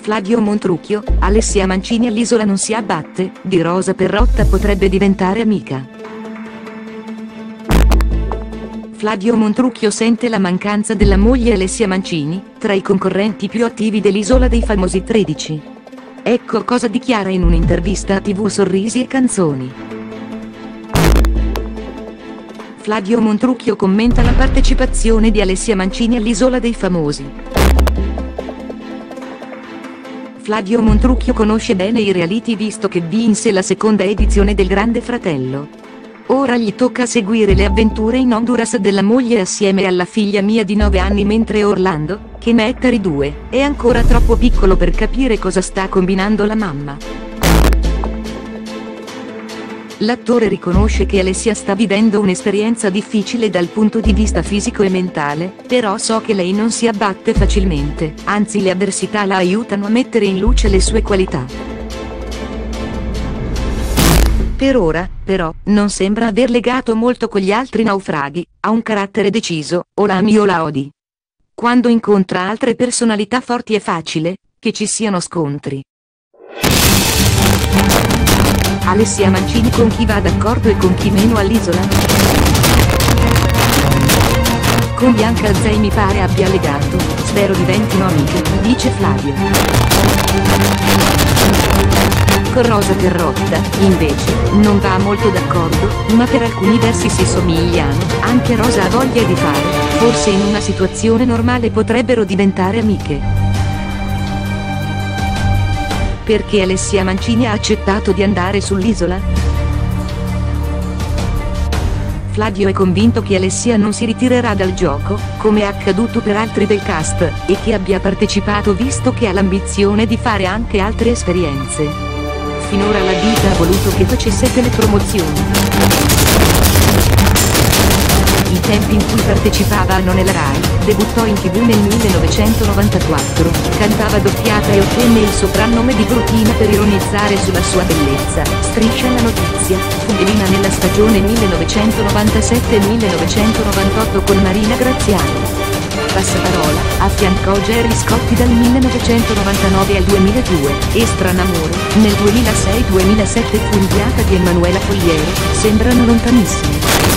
Flavio Montrucchio, Alessia Mancini all'isola non si abbatte, di Rosa Perrotta potrebbe diventare amica. Flavio Montrucchio sente la mancanza della moglie Alessia Mancini, tra i concorrenti più attivi dell'Isola dei Famosi 13. Ecco cosa dichiara in un'intervista a TV Sorrisi e Canzoni. Flavio Montrucchio commenta la partecipazione di Alessia Mancini all'Isola dei Famosi. Flavio Montrucchio conosce bene i reality visto che vinse la seconda edizione del Grande Fratello. Ora gli tocca seguire le avventure in Honduras della moglie assieme alla figlia Mia di 9 anni, mentre Orlando, che ne è 2, è ancora troppo piccolo per capire cosa sta combinando la mamma. L'attore riconosce che Alessia sta vivendo un'esperienza difficile dal punto di vista fisico e mentale, però so che lei non si abbatte facilmente, anzi le avversità la aiutano a mettere in luce le sue qualità. Per ora, però, non sembra aver legato molto con gli altri naufraghi, ha un carattere deciso, o la ami o la odi. Quando incontra altre personalità forti è facile che ci siano scontri. Alessia Mancini con chi va d'accordo e con chi meno all'isola? Con Bianca Azzei mi pare abbia legato, spero diventino amiche, dice Flavio. Con Rosa Perrotta, invece, non va molto d'accordo, ma per alcuni versi si somigliano, anche Rosa ha voglia di fare, forse in una situazione normale potrebbero diventare amiche. Perché Alessia Mancini ha accettato di andare sull'isola? Flavio è convinto che Alessia non si ritirerà dal gioco, come è accaduto per altri del cast, e che abbia partecipato visto che ha l'ambizione di fare anche altre esperienze. Finora la ditta ha voluto che facesse telepromozioni. I tempi in cui partecipava a Non è la Rai, debuttò in TV nel 1994, cantava doppiata e ottenne il soprannome di Brutina per ironizzare sulla sua bellezza. Striscia la notizia, fu velina nella stagione 1997-1998 con Marina Graziano. Passaparola, affiancò Gerry Scotti dal 1999 al 2002, e Stranamore, nel 2006-2007 fu inviata di Emanuela Fogliero, sembrano lontanissimi.